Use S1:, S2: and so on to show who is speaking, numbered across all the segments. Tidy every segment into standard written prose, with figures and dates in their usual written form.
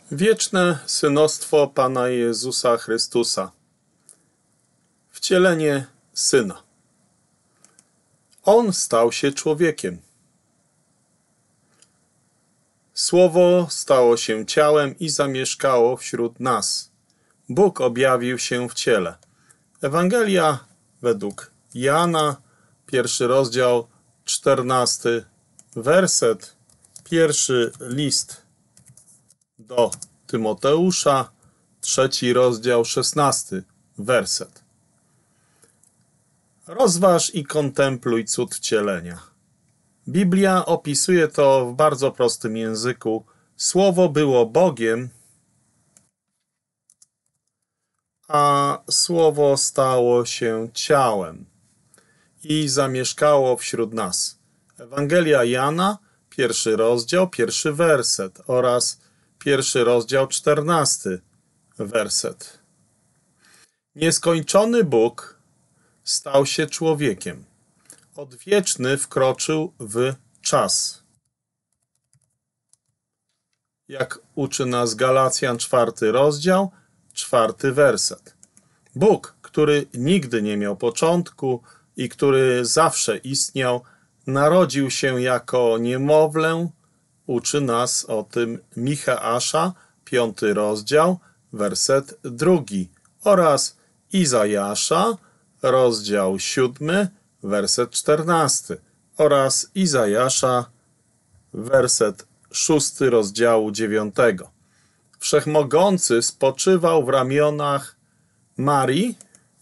S1: Wieczne synostwo Pana Jezusa Chrystusa. Wcielenie Syna. On stał się człowiekiem. Słowo stało się ciałem i zamieszkało wśród nas. Bóg objawił się w ciele. Ewangelia według Jana, 1 rozdział, 14 werset, pierwszy list do Tymoteusza, 3 rozdział, 16 werset. Rozważ i kontempluj cud wcielenia. Biblia opisuje to w bardzo prostym języku. Słowo było Bogiem, a Słowo stało się ciałem i zamieszkało wśród nas. Ewangelia Jana, 1 rozdział, 1 werset oraz 1 rozdział, 14 werset. Nieskończony Bóg stał się człowiekiem. Odwieczny wkroczył w czas. Jak uczy nas Galacjan, 4 rozdział, 4 werset. Bóg, który nigdy nie miał początku i który zawsze istniał, narodził się jako niemowlę. Uczy nas o tym Micheasza, 5 rozdział, werset 2 oraz Izajasza, rozdział 7, werset 14 oraz Izajasza, werset 6 rozdziału 9. Wszechmogący spoczywał w ramionach Marii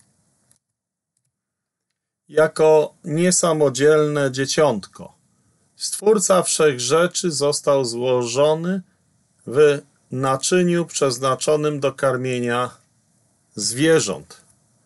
S1: jako niesamodzielne dzieciątko. Stwórca wszechrzeczy został złożony w naczyniu przeznaczonym do karmienia zwierząt.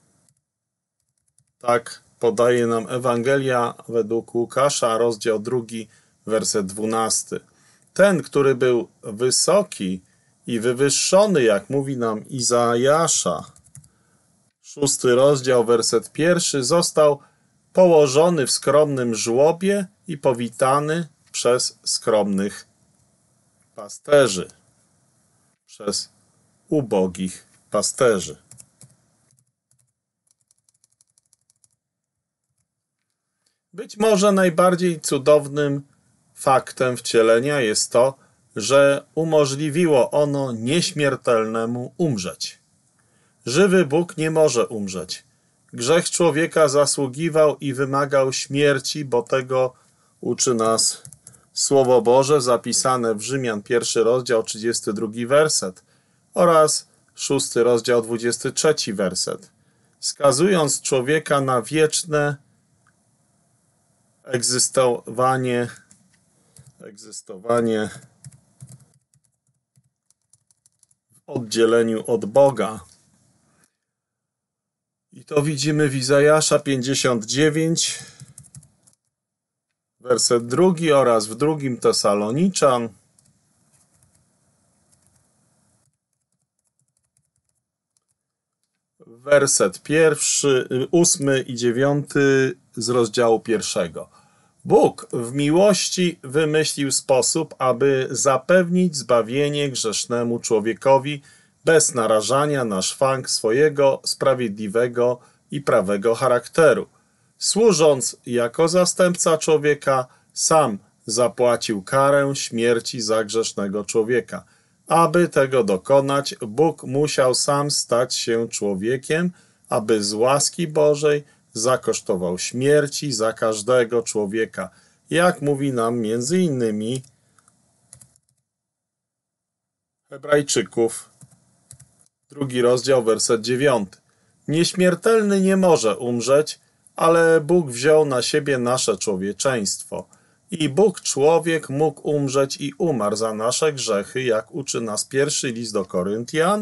S1: Tak podaje nam Ewangelia według Łukasza, rozdział 2, werset 12. Ten, który był wysoki i wywyższony, jak mówi nam Izajasza, 6 rozdział, werset 1, został położony w skromnym żłobie i powitany przez skromnych pasterzy, przez ubogich pasterzy. Być może najbardziej cudownym faktem wcielenia jest to, że umożliwiło ono nieśmiertelnemu umrzeć. Żywy Bóg nie może umrzeć. Grzech człowieka zasługiwał i wymagał śmierci, bo tego uczy nas Słowo Boże zapisane w Rzymian, 1 rozdział, 32 werset oraz 6 rozdział, 23 werset, skazując człowieka na wieczne egzystowanie w oddzieleniu od Boga. I to widzimy w Izajasza 59, werset 2 oraz w 2 Tesaloniczan, werset 8 i 9 z rozdziału 1. Bóg w miłości wymyślił sposób, aby zapewnić zbawienie grzesznemu człowiekowi bez narażania na szwank swojego sprawiedliwego i prawego charakteru. Służąc jako zastępca człowieka, sam zapłacił karę śmierci za grzesznego człowieka. Aby tego dokonać, Bóg musiał sam stać się człowiekiem, aby z łaski Bożej zakosztował śmierci za każdego człowieka, jak mówi nam między innymi Hebrajczyków, 2 rozdział, werset 9. Nieśmiertelny nie może umrzeć, ale Bóg wziął na siebie nasze człowieczeństwo. I Bóg człowiek mógł umrzeć i umarł za nasze grzechy, jak uczy nas 1 list do Koryntian,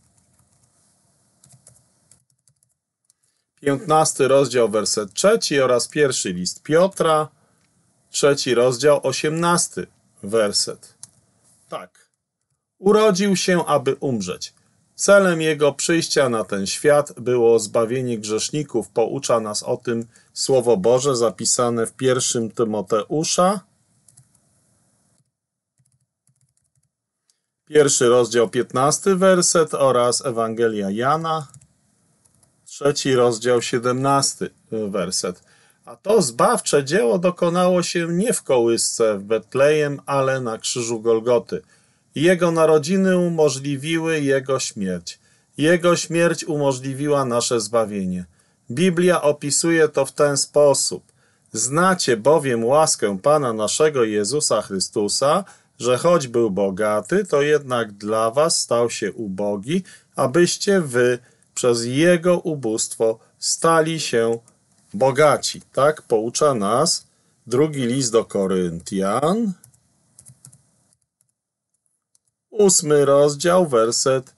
S1: 15 rozdział, werset 3 oraz 1 list Piotra, 3 rozdział, 18 werset. Tak, urodził się, aby umrzeć. Celem jego przyjścia na ten świat było zbawienie grzeszników. Poucza nas o tym Słowo Boże zapisane w 1 Tymoteusza, 1 rozdział 15 werset oraz Ewangelia Jana, 3 rozdział 17 werset. A to zbawcze dzieło dokonało się nie w kołysce w Betlejem, ale na krzyżu Golgoty. Jego narodziny umożliwiły Jego śmierć. Jego śmierć umożliwiła nasze zbawienie. Biblia opisuje to w ten sposób. Znacie bowiem łaskę Pana naszego Jezusa Chrystusa, że choć był bogaty, to jednak dla was stał się ubogi, abyście wy przez Jego ubóstwo stali się bogaci. Tak poucza nas drugi list do Koryntian, 8 rozdział, werset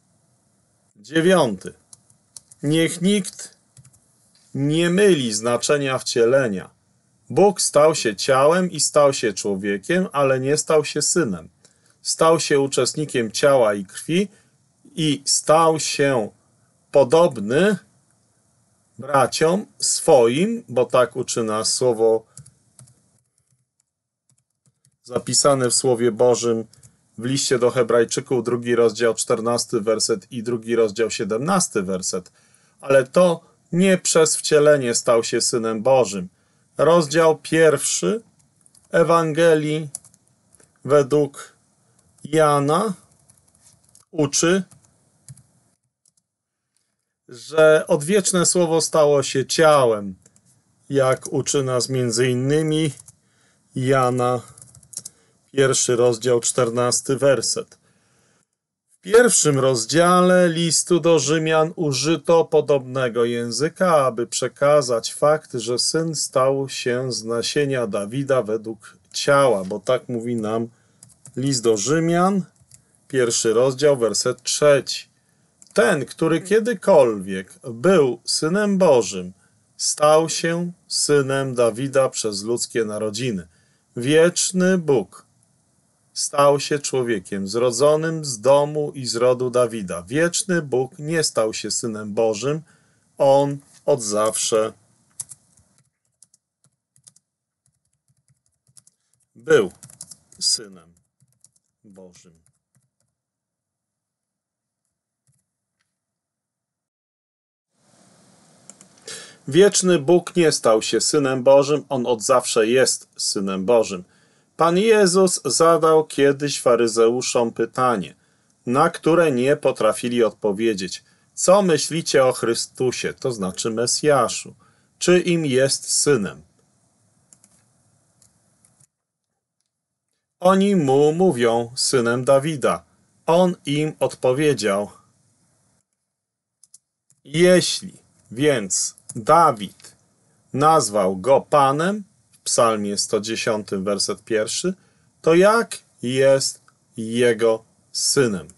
S1: 9. Niech nikt nie myli znaczenia wcielenia. Bóg stał się ciałem i stał się człowiekiem, ale nie stał się synem. Stał się uczestnikiem ciała i krwi i stał się podobny braciom swoim, bo tak uczy nas słowo zapisane w Słowie Bożym w liście do Hebrajczyków, 2 rozdział 14 werset i 2 rozdział 17 werset. Ale to nie przez wcielenie stał się Synem Bożym. Rozdział 1 Ewangelii według Jana uczy, że odwieczne Słowo stało się ciałem, jak uczy nas między innymi Jana, 1 rozdział 14 werset. W pierwszym rozdziale listu do Rzymian użyto podobnego języka, aby przekazać fakt, że Syn stał się z nasienia Dawida według ciała, bo tak mówi nam list do Rzymian, 1 rozdział, werset 3. Ten, który kiedykolwiek był Synem Bożym, stał się synem Dawida przez ludzkie narodziny. Wieczny Bóg stał się człowiekiem zrodzonym z domu i z rodu Dawida. Wieczny Bóg nie stał się Synem Bożym. On od zawsze był Synem Bożym. Wieczny Bóg nie stał się Synem Bożym, On od zawsze jest Synem Bożym. Pan Jezus zadał kiedyś faryzeuszom pytanie, na które nie potrafili odpowiedzieć. Co myślicie o Chrystusie, to znaczy Mesjaszu? Czy im jest Synem? Oni mu mówią, Synem Dawida. On im odpowiedział, jeśli więc Dawid nazwał go Panem, w psalmie 110, werset 1, to jak jest jego synem?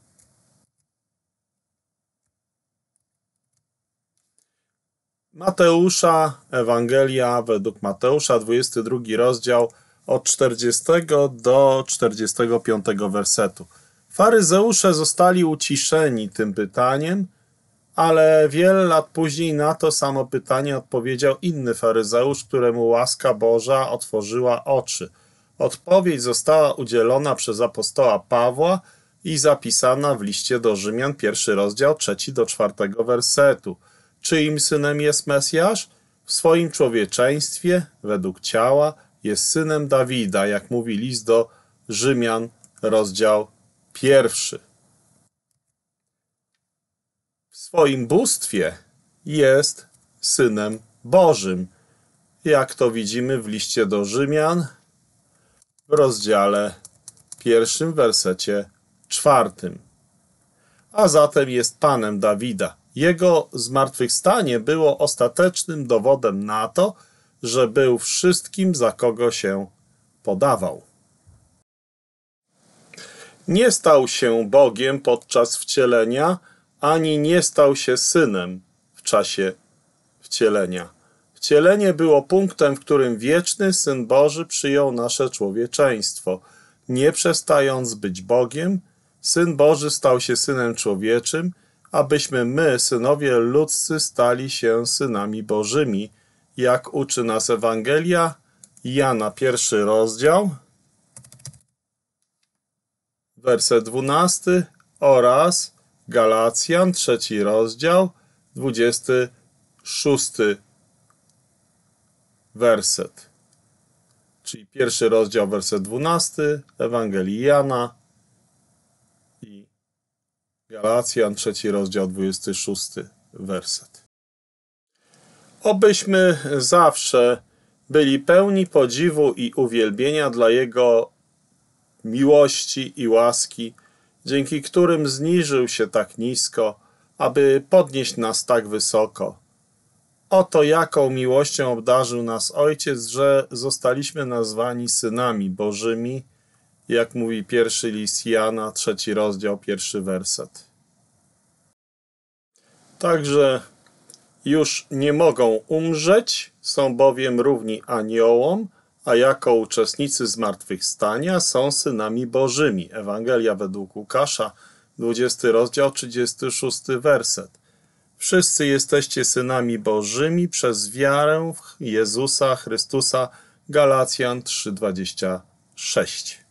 S1: Mateusza, Ewangelia według Mateusza, 22 rozdział, od 40 do 45 wersetu. Faryzeusze zostali uciszeni tym pytaniem, ale wiele lat później na to samo pytanie odpowiedział inny faryzeusz, któremu łaska Boża otworzyła oczy. Odpowiedź została udzielona przez apostoła Pawła i zapisana w liście do Rzymian, 1 rozdział, 3 do 4 wersetu. Czyim synem jest Mesjasz? W swoim człowieczeństwie, według ciała, jest synem Dawida, jak mówi list do Rzymian, rozdział 1. W swoim bóstwie jest Synem Bożym, jak to widzimy w liście do Rzymian w rozdziale 1, wersecie 4. A zatem jest Panem Dawida. Jego zmartwychwstanie było ostatecznym dowodem na to, że był wszystkim, za kogo się podawał. Nie stał się Bogiem podczas wcielenia, ani nie stał się synem w czasie wcielenia. Wcielenie było punktem, w którym wieczny Syn Boży przyjął nasze człowieczeństwo. Nie przestając być Bogiem, Syn Boży stał się Synem Człowieczym, abyśmy my, synowie ludzcy, stali się synami Bożymi, jak uczy nas Ewangelia Jana, 1 rozdział, werset 12 oraz Galacjan, 3 rozdział, 26 werset. Czyli 1 rozdział, werset 12 Ewangelii Jana i Galacjan, 3 rozdział, 26 werset. Obyśmy zawsze byli pełni podziwu i uwielbienia dla Jego miłości i łaski, dzięki którym zniżył się tak nisko, aby podnieść nas tak wysoko. Oto jaką miłością obdarzył nas Ojciec, że zostaliśmy nazwani synami Bożymi, jak mówi pierwszy list Jana, 3 rozdział, 1 werset. Także już nie mogą umrzeć, są bowiem równi aniołom, a jako uczestnicy zmartwychwstania są synami Bożymi. Ewangelia według Łukasza, 20 rozdział, 36 werset. Wszyscy jesteście synami Bożymi przez wiarę w Jezusa Chrystusa. Galacjan 3:26.